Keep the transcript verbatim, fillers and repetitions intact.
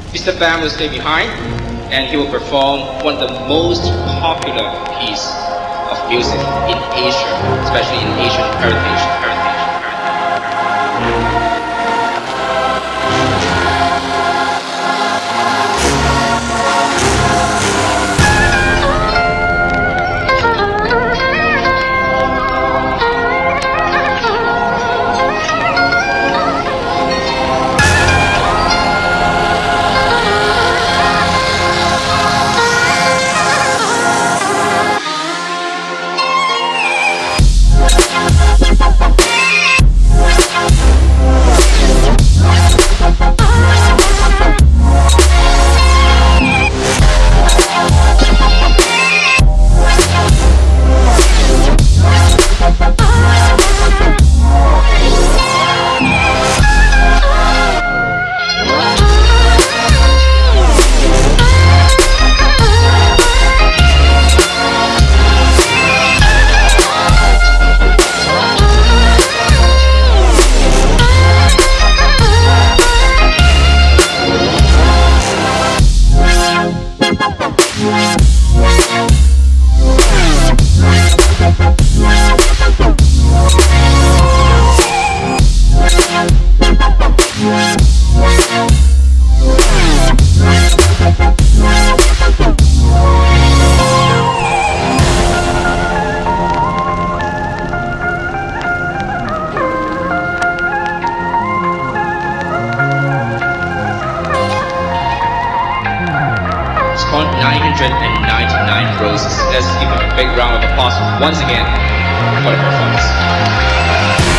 Mister Pham will stay behind, and he will perform one of the most popular pieces of music in Asia, especially in Asian heritage. heritage, heritage. nine hundred ninety-nine roses. Let's give him a big round of applause once again for the performance.